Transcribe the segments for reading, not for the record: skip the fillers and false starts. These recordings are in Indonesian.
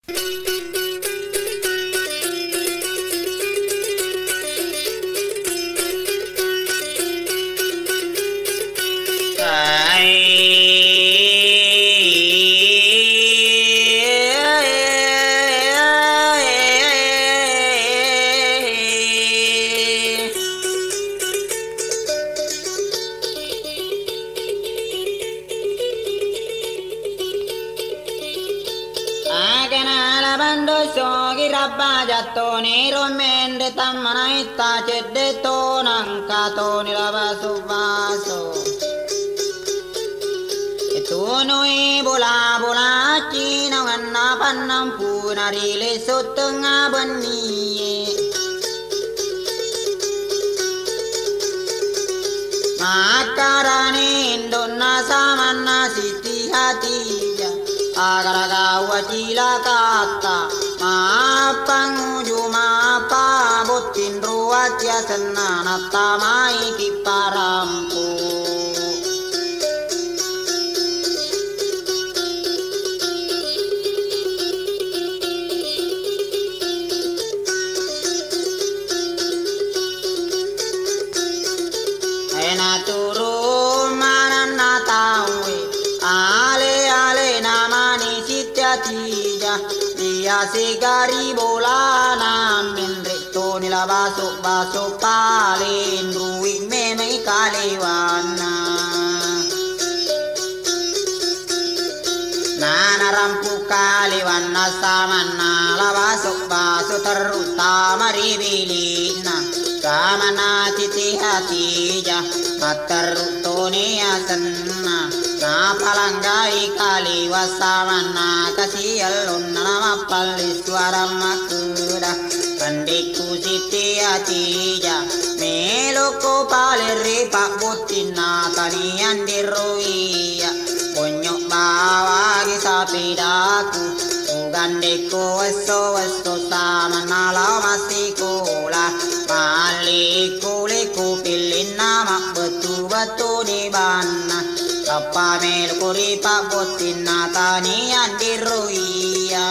Toni romende tamana ita cedde tonan katoni lava subaso Tunui bola bola cina ngana panam punari le sotenga bani Makarani indonna samana siti hatija Agaraga wajila kata Mapanguju mapa botin ruat ya senana tamai kiparampu Ena turu manana tawe ale ale namani sitya Dia segari bola namin rito nila baso palin ruwi me may kaliwana Nanarampu kaliwana samana baso terutama ribilina Samana titi hatija mataruto ni asanna Na palanggai kali wasamana kasiyalun nama palis suara makuda Kandiku siti atija meloko paleri pak butina tanian diruia Bonyok bawa sapi daku Ugandeku weso samana lau masih kula Maliku liku pilih nama betu-betu di bana Kapa melukuri pak botin natanian diruia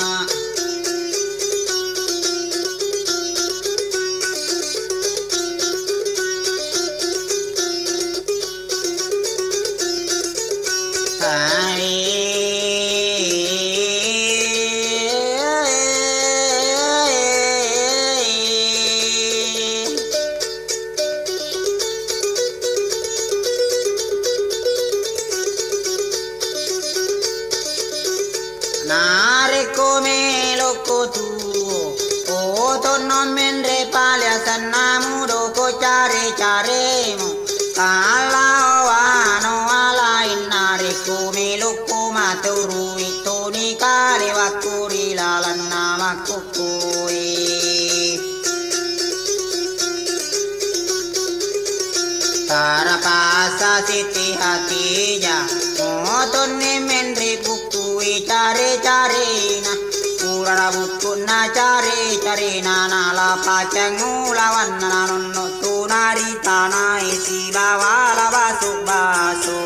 Caremu kalau anu alain nariku miluku maturu itu nikali wakuri lalan nama kukui Tarapasa siti hatija moton ni menri bukui cari-carina Kurara bukuna cari-carina nala pacang ulawan nanonno tunari tanah isi bawala basu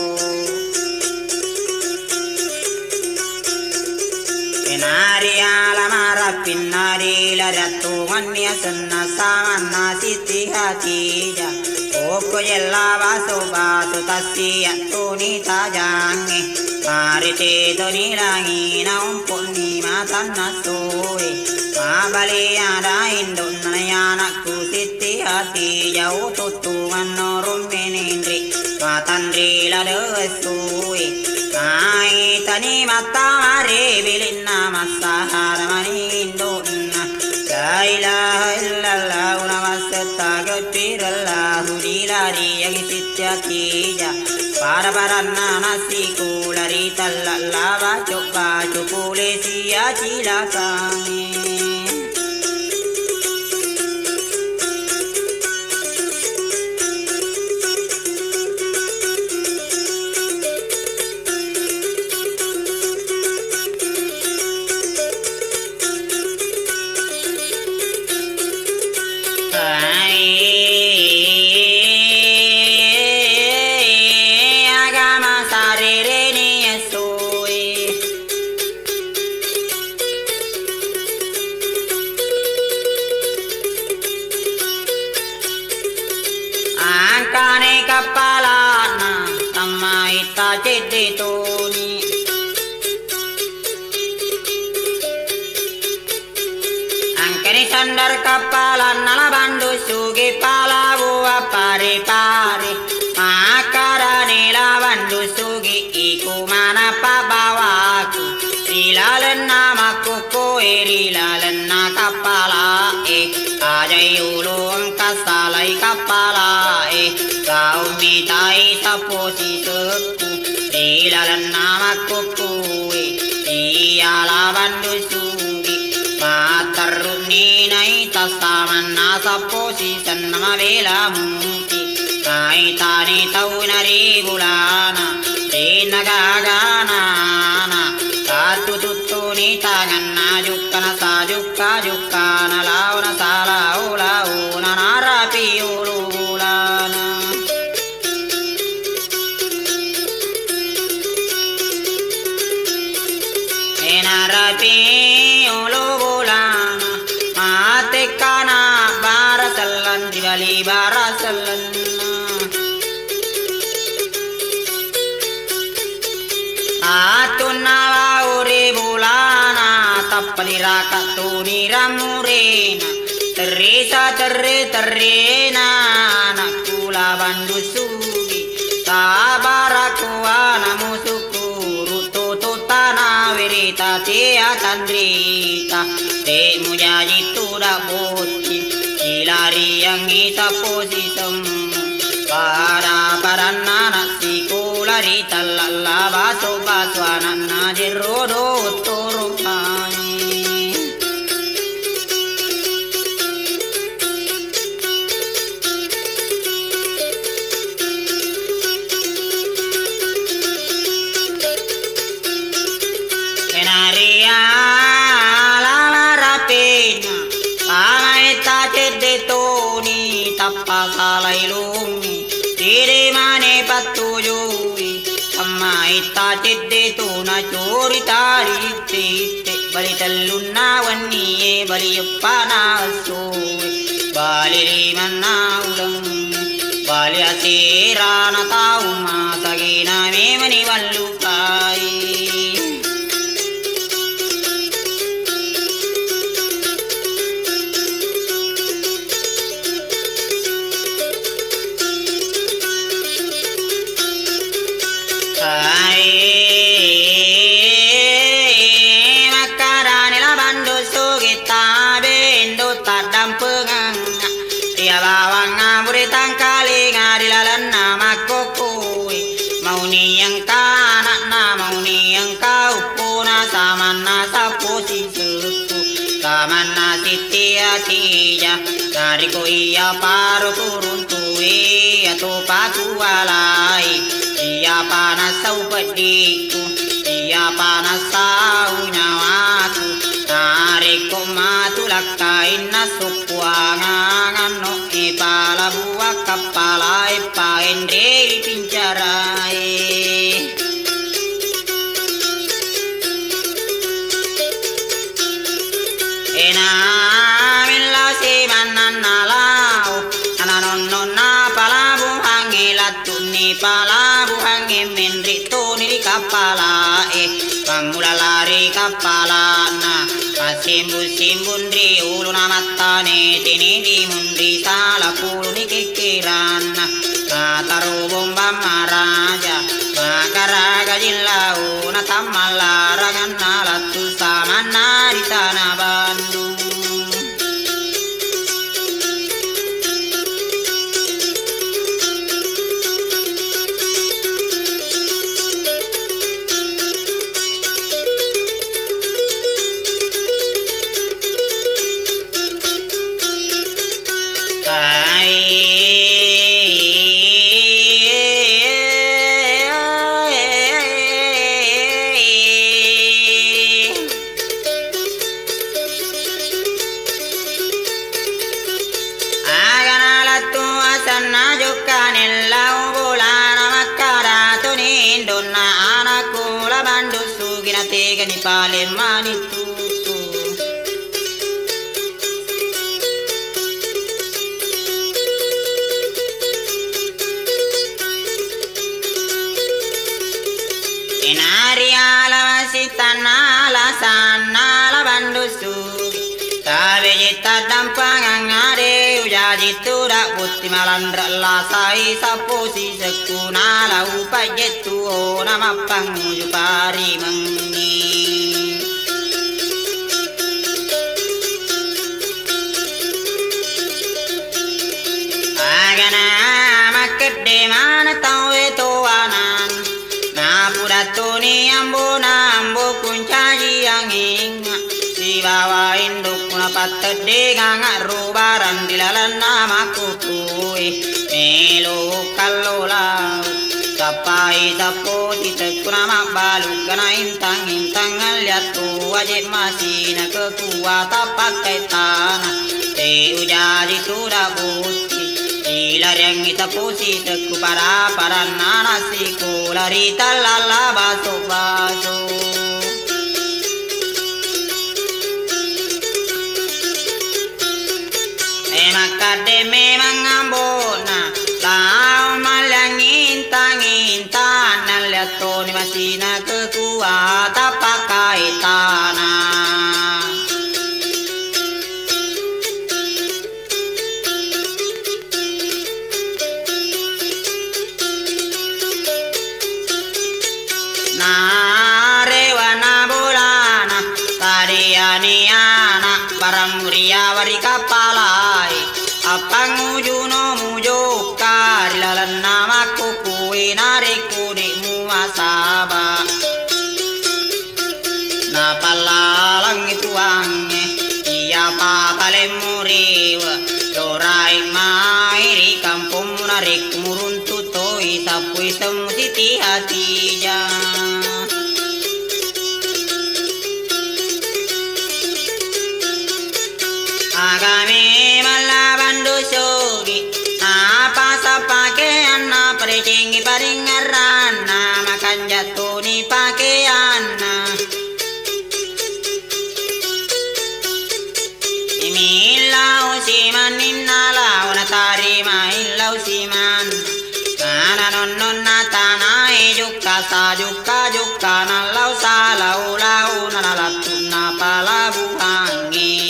Enari alamara pinnari laratu manya senna samana siti hatija Oko jella basu tasiya tuni tajange Mari te tuni langi na umpuni matanna soe Mabali ada indun nayanaku siti hatija ututu manorum menindri Matandri lade soe Nai tani mata mari bilin nama sahara manindunna La ilaha illallah unamassata gapirallahu dilari yagi sityatija Para-paranna nasi kulari tallallava coba cupule siya cilakani Angkarane kapalana tamaita cedetoni Angkari sandar kapalana labandu sugi palabu apare pare Makarane labandu sugi iku mana pabawaku Rilalan namaku koe rilalan na kapala Ajay ulum kasalay kapala Kau mitai taposi seku Rilalan namaku koe Iyala bandu sugi Mataruni nai tasaman nasa posi Sanama vela muti Kaitani tau nari bulana Dinagagana Satu tutuni tangan najukana sajuka jukana launa salau launa narapi ululana Enarapi ululana mate kana barasalan dibali barasalan Atuna uri bulana tapaliraka tuni ramurena terisa terrena nakula bandu sugi tabarakuana musukuru toto tana verita tia tandrita te mujaji tuda boti ilari yang isa posisem para paranana sikulari talalla baso baswanana jerodo torupani Kenaria lala rapena pamaita cedetoni tappasalai lumi Tiri mane patujui Amaita cedetuna curi tari tite Bali talluna wanniye bali yuppana suwe Bali rimana ulang Bali asirana tauma Sagina memani wallukai Makarane labandu sugita bendo tadam pengang Dia bawang ngaburi tangkali ngadilalan nama kokoi Mauni yang kanak na mauni yang kau puna samana saposi seku Samana sitia tija Nariko iya paru turun tuwe atau patu walai Iya panas sau pediku Iya panas sau nyawaku Nariko matulakain na supuangan no ipala buah kapala ipain deri pincarai Enamilla si mananalau Ananonna palabu hangilatuni palabu hangiminri tuni di kapala Pamula lari kapala na Pasimbu simbundri ulu namatane tini di mundri sala pulu ni kikirana Mataru bomba maraja Makaraga jilau na tamalarangan nalatu samana di tanah Bandung Palemani tutu tadam pangangade ujaji tudak putih malandra lasai saposi sekuna lau pajetu nama panguju pari mengi agana makede mana tawe toanan na puratoni ambo kuncaji angin bawa induk napat de ganga rubaran dilalan nama kukui melu kalola sapai sapo titek nama balu kana intang lihat tu wajib masih nak kekuatan pakai tanah te ujadi sudah bukti ilar yang kita pusi teku para nasi kulari talala baso makade memang ambona tau malangin tangin lihat toni masina kekuatan pakai tanah narewana bulana tadiani anak barang muria wari kapalai apangujuno mujo karilalan nama kukui nariku di muasaba napalalang itu ange iya papale muriwa dorai mairi kampung narik muruntu toi sapui semusiti hatija agame malabandu sogi apa sapake anna precingi paringaran makan jatuni pakaian imilau siman innalau natarima illau siman kana non natanai jukka sajuka nalau salau lau nalatuna palabu hangi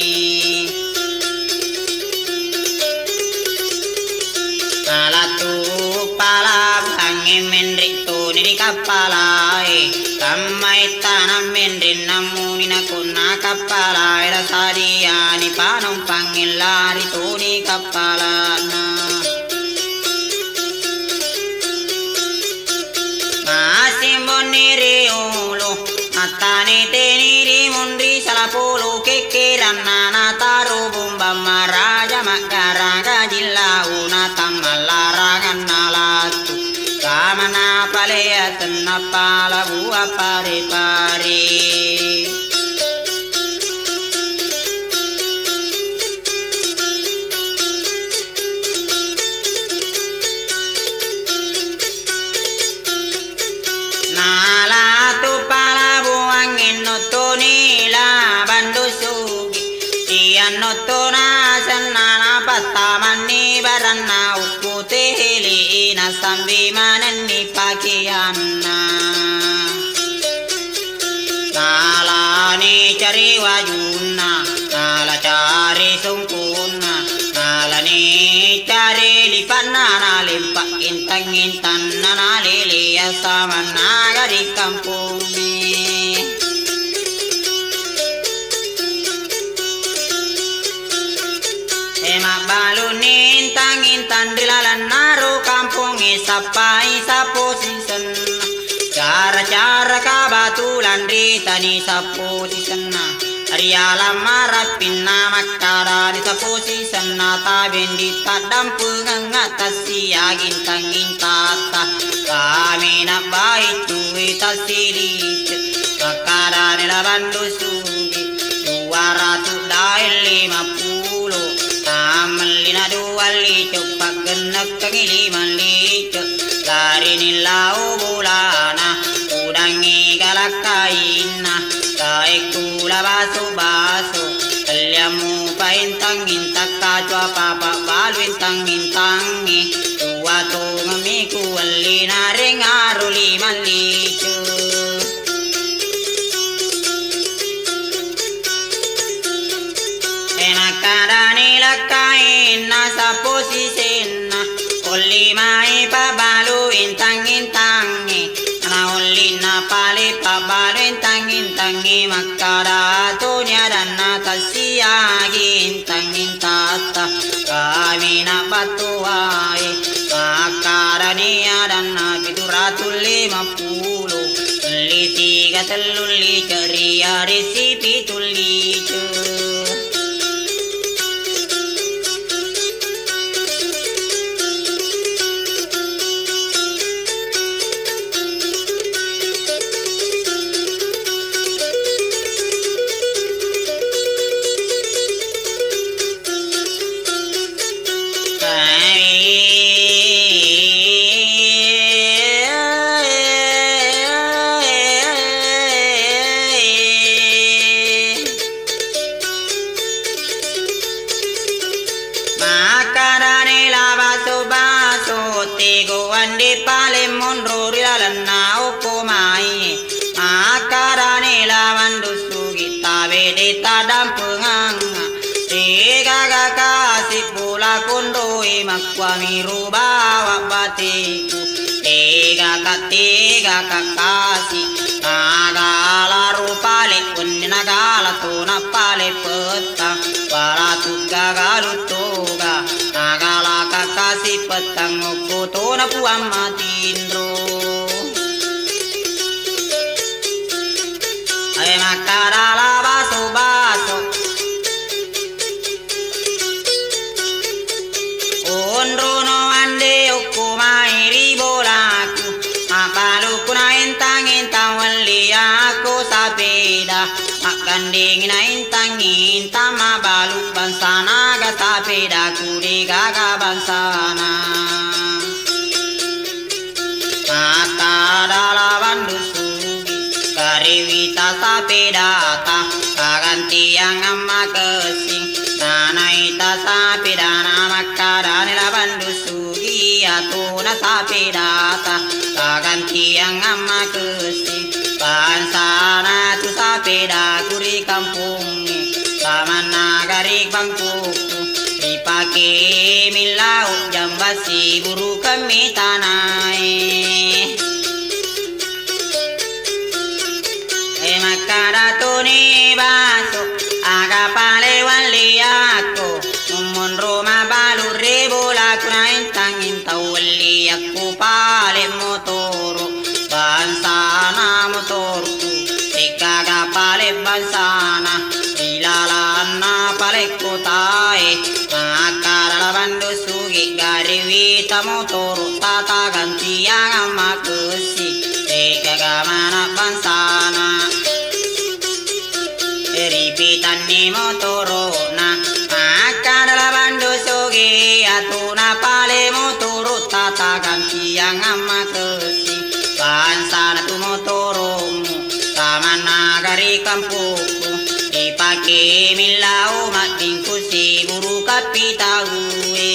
menrito niri kapalai kamai tanam menrin namuni nakuna kapalai rasadiani panumpang ilari tuni kapalana masimbon niri ulu matani teniri mundri salapulu kekiran nana taru bumba maraja makaraga jillauna tamalarangan nalatu kamana palea tenna pala bua pare nala tu pala buang inoto nila bandu sugi tiano tona sanana patamani barana ukute heli na sambi manani pakianna nala ni cari wajuna nala cari sungkuna nala ni cari lipana nalimpa intang nana lili sama nagari kampung emak balunin tangin dilalan naru kampung sapai sapo sisen cara kabatulan ritani sapo sisena Ariala marapin makara di sapo sisena taben di tadam pengatasi agin tangin tata kami nak baik tuwi tasiri makara di labandu sugi 250 amalina duwali cepat genek kengiliman licek lari nilau bulana udangi galakaina kaikula baso kaliamu paintangin takacua papa balu intangi tua tu ngamiku walina rengaruli malicu enaka mai pabalu intang-intangi naulina pale pabalu intang-intangi makara tunya dana tasiyagi intang-intata kamina batuai makara niya dana pituratul 50 li 3 li ceria resipi tuli makwami rubawa batiku tega kakasi nagala rupale kunni nagala tuna pale petang walatu gagalu toga nagala kakasi petang ukutuna puang matindro ay makarala baso baso Ondrono ande okumai ribolaku Mapaluku na intang-intang wali aku sapeda Makanding na intang-intang mabaluk bansana ga sapeda kuri gaga bansana Makadala bandusugi kariwita sapeda ta kaganti yang amma kesing Nanaita sapidana makarani labandu sugi atuna sapidata kaganti yang amma kesi bansana tu sapida kuri kampungi samana garik bangkuku dipake milau jambasi buru kami tanai makaratuni baso aga pale wali aku mumun roma balu rebola kuna intang-intang wali aku pale motoro bansana motorku ikaga pale bansana ilalana pale kotae makara bandu sugi gariwita motoro tata ganti yang amakusi ikaga mana bansana Ripitan ni motorona makadala bandu soge atuna pale motoro tata ganti yang amma kesi bansana tu motoromu samana gari kampuku dipake milau matingku si buru kapitaue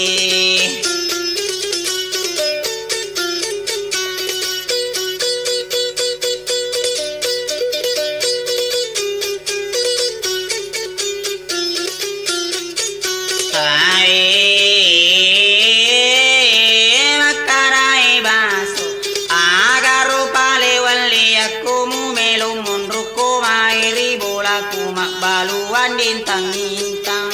baluan dintang-intang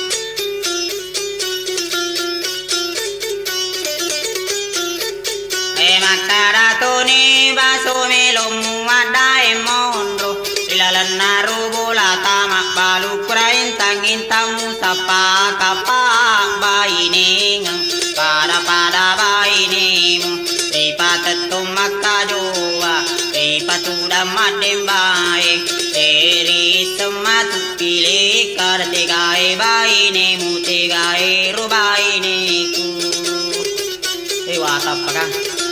makaratuni baso melomu adae mondro ilalana rubola tamak balu kura intang-intang musapa kapak bayining pada bayinemu ripatetum makajoa ripatuda madembae eri sematu pilih kartegae bayinemu tegae rubayineku dewasa pakang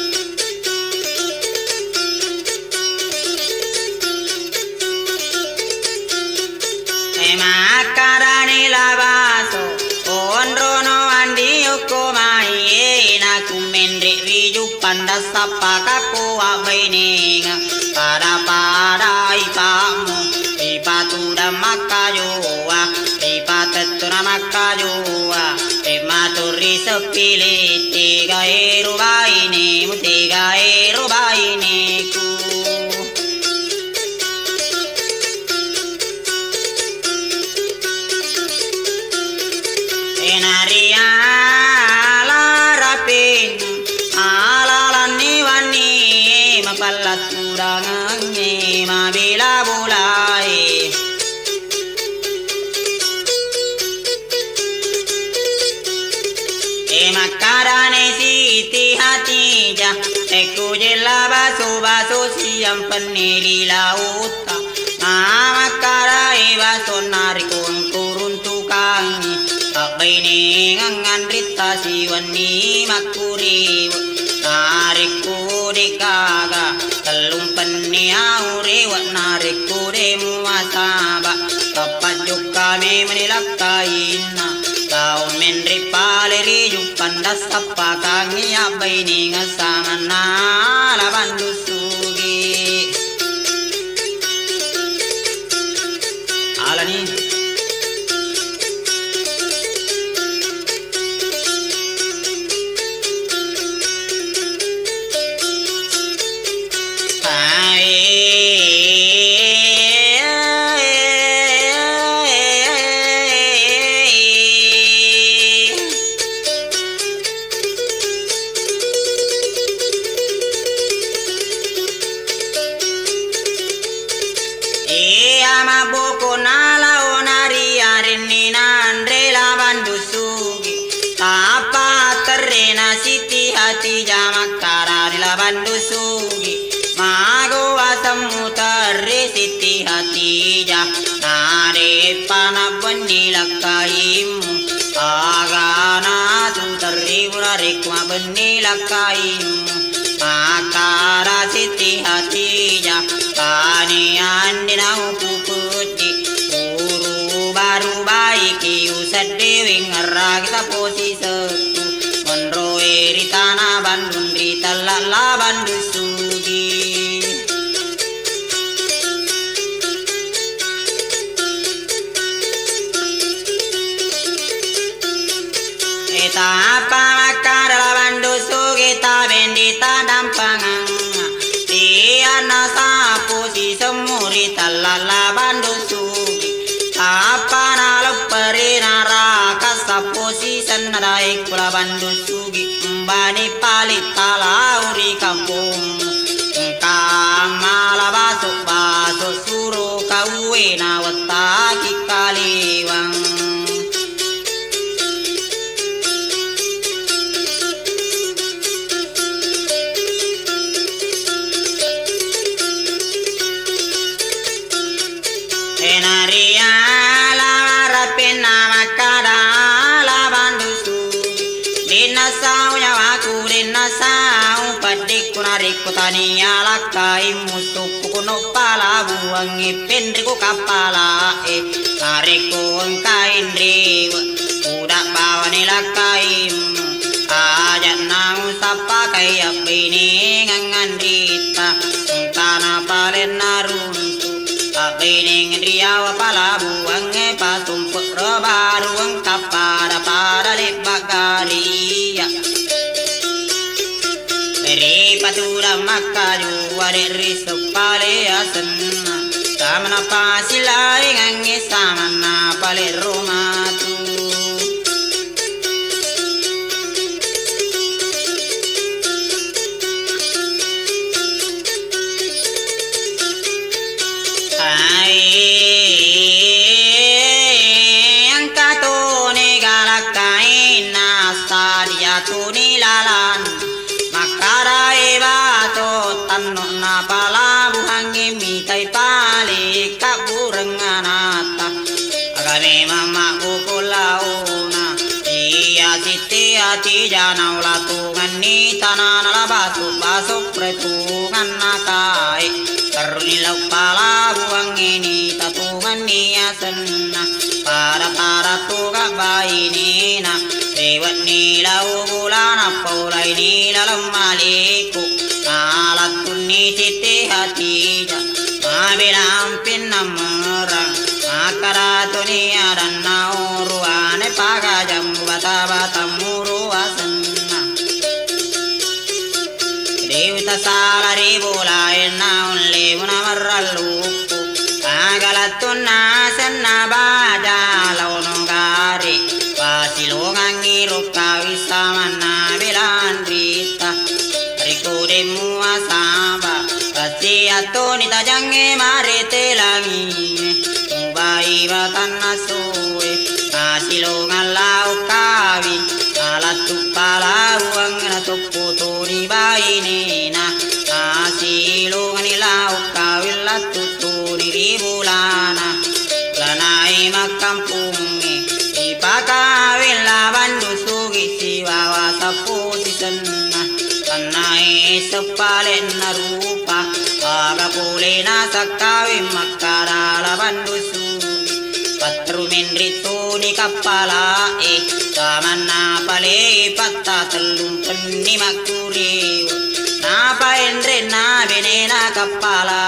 makarani labaso ondrono andi okomai na kumendre riju panda sapaka ko abaininga pada ipamu ipatuda makajoa ipatetura makajoa ematuri tepile tiga rubaine mutiga rubaine ku enaria la rapin alalani wani mapallat kudangange mabila bulai makarane siti hatija ekujela baso siam penili lauta makara eva sonari kurun tukangi abini ngangan rita siwani makuri nariku dikaga telum penni aure wat nariku de muasaba kapajuka me menilakaina kau menri paleri jupanda sapa kangi abai ninga samana labandu sugi alani bandu sugi mago asamu tarre siti hatija nare pana bandila kaimu agana tu tarre urare kwa bandila kaimu makara siti hatija kani andina ukuputi uru baru baiki usadde wingaragita posi setu menroe tanah bandun ritala bandu sugi eta apa makara bandu sugi ta bendita dampangang dia nasa posi semuri talala bandu sugi apa nalu perinara kasaposi sanadai kula bandu sugi bani palita lauri kampung kamala baso suru kawe na wataki kaliwang enaria la rapena makada la bandu sugi dinasau nyawaku dinasau padik kunari kutani alakai musuh kuno pala buang ipendriku kapala nariku engkain riwa udah bawa nilakaimu aja nang sapa kaya bini ngangan rita tanah palen naruntu bini ngriawa pala buang patumpuk robaruang kapada pada lebagaria patura makaju wari risu pale asenna samana pasilai ngange samana pale romatu angkato negarakai nasadia tuni lalan makara eva to tanno na pala buhangi mitai pale kaburenganata agame mama ukulauna iya siti ati jana ulatu ngani tanana labatu baso pretungan nakai karunilau pala buhangi ni tatungan ni asenna para tuga bainina dewat nilau bulana paulai nilalam maliku nalatuni siti hatija mabiram pinnamurang makara dunia dan nauruane pagajam bata bata muru Ita salari bola enna unle munamarralluku agalattunna senna baja launungari pasilongangi rukka wisamanna bilandrita rikudemu asamba Rasiatoni tajange marete langi Tumbai batanna soe Asilongan lau kawi Alatu palau angna tuputuri bainina Asilongan lau kawi latu turi ribulana Lanai makampungi Ipakawin labandu sugi siwawa sapusi senna Tanai sepalen rupa Aga pulena sakawi makara bandusu Patru menritu ni kapala Samana pale patta telung penni makuri Napa endre na benena kapala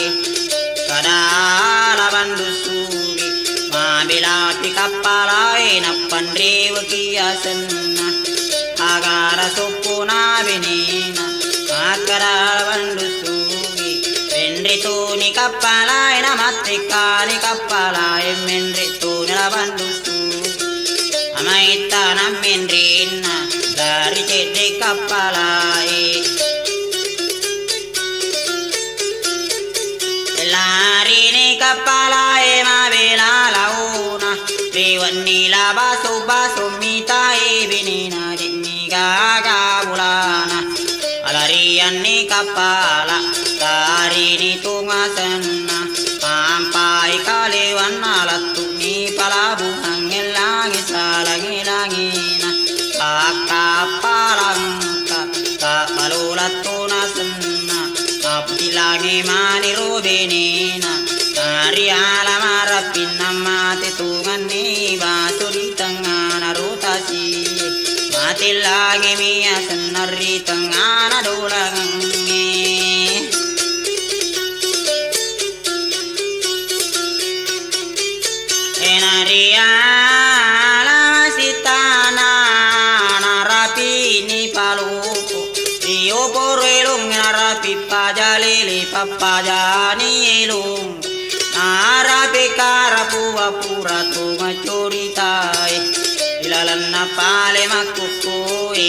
Kadala bandusu Mabila ti kapala Napandre wakiyasenna Agara sopuna benena Makara bandusugi Mendritu ni kapala Ina matrika ni kapala Mendritu nila bandusugi Amaita na mendrina Dari cede kapala Lari ni kapala Mabela launa Riwan nila baso mita binina Gaga bulana alarian ni kapala dari ni tungasenna sampai kaliwan alatu ni palabu hangelangi salangi langina kapalangka kapalulat tunasenna abdilangi mani rubenina dari alamarapin namati tungan ni batu di tengah narutasi Mati lagi mia senari tengah nadulangi Enaria lama sitana narapi ni paluku Rio porelung narapi pajalili papajani elung Narapi karapu apura tunga curitai Ilalan na pale makukui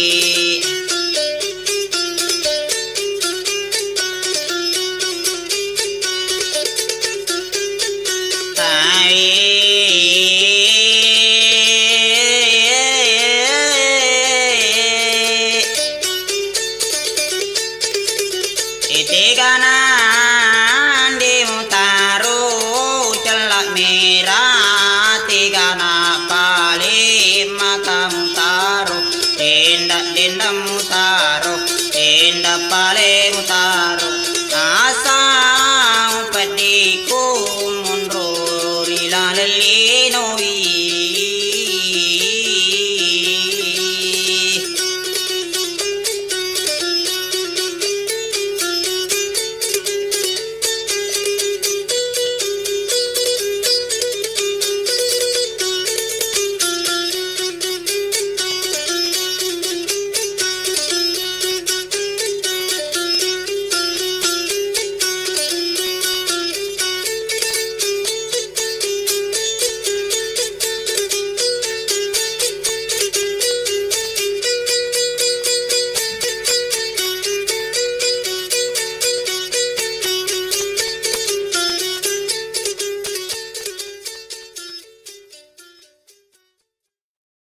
Itiganan di mutaro celak merah tigana pale makamutaro tenda mutaro tenda pale mutaro